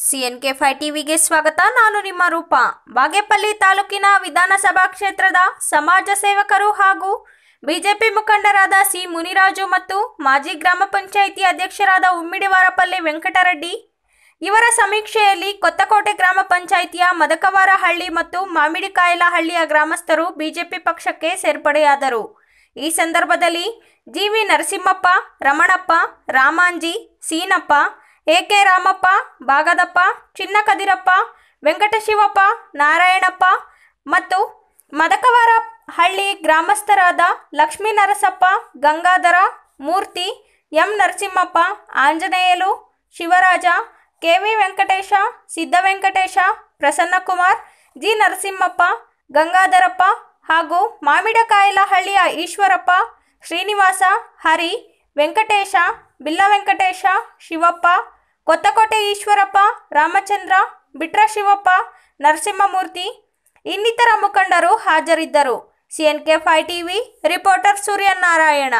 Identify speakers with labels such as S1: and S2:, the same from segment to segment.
S1: CNK5 ಟಿವಿಗೆ ಸ್ವಾಗತ. ನಾನು ನಿಮ್ಮ ರೂಪ. ಬಾಗೇಪಲ್ಲಿ ತಾಲೂಕಿನ ವಿಧಾನಸಭಾ ಕ್ಷೇತ್ರದ ಸಮಾಜ ಸೇವಕರು ಹಾಗೂ ಬಿಜೆಪಿ ಮುಖಂಡರಾದ ಸಿ ಮುನಿರಾಜು ಮತ್ತು ಮಾಜಿ ಗ್ರಾಮ ಪಂಚಾಯಿತಿ ಅಧ್ಯಕ್ಷರಾದ ಉಮ್ಮಿಡಿವಾರಪಲ್ಲಿ ವೆಂಕಟರೆಡ್ಡಿ ಇವರ ಸಮೀಕ್ಷೆಯಲ್ಲಿ ಕೊತ್ತಕೋಟೆ ಗ್ರಾಮ ಪಂಚಾಯಿತಿಯ ಮದಕವಾರಹಳ್ಳಿ ಮತ್ತು ಮಾಮಿಡಿಕಾಯಲಹಳ್ಳಿಯ ಗ್ರಾಮಸ್ಥರು ಬಿಜೆಪಿ ಪಕ್ಷಕ್ಕೆ ಸೇರ್ಪಡೆಯಾದರು. ಈ ಸಂದರ್ಭದಲ್ಲಿ ಜಿವಿ ನರಸಿಂಹಪ್ಪ, ರಮಣಪ್ಪ, ರಾಮಾಂಜಿ, ಸೀನಪ್ಪ, ಎಕೆ ರಾಮಪ್ಪ, ಬಾಗದಪ್ಪ, ಚಿನ್ನಕದಿರಪ್ಪ, ವೆಂಕಟಶಿವಪ್ಪ, ನಾರಾಯಣಪ್ಪ ಮತ್ತು ಮದಕವಾರಹಳ್ಳಿ ಗ್ರಾಮಸ್ಥರಾದ Lakshmi Narasappa, Gangadhara, Murthy, M Narasimhappa, Anjaneyalu, Shivaraja, KV Venkatesha, Siddavenkatesha, Prasannakumar, G Narasimhappa, Gangadharappa ಹಾಗೂ ಮಾಮಿಡಿಕಾಯಲಹಳ್ಳಿಯ ಈಶ್ವರಪ್ಪ, ಶ್ರೀನಿವಾಸ, ಹರಿ, ವೆಂಕಟೇಶ, ಬಿಲ್ಲ ವೆಂಕಟೇಶ, ಶಿವಪ್ಪ, ಕೊತ್ತಕೋಟೆ ಈಶ್ವರಪ್ಪ, ರಾಮಚಂದ್ರ, ಬಿಟ್ರ ಶಿವಪ್ಪ, ನರಸಿಂಹಮೂರ್ತಿ ಇನ್ನಿತರ ಮುಖಂಡರು ಹಾಜರಿದ್ದರು. CNK5 TV reporter Suryanarayana.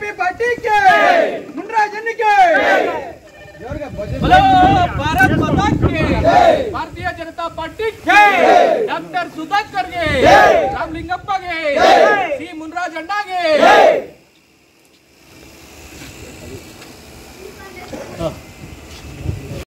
S2: Bharat माता की भारतीय जनता पार्टी डॉक्टर सुधाकर रामलिंगप्ಪ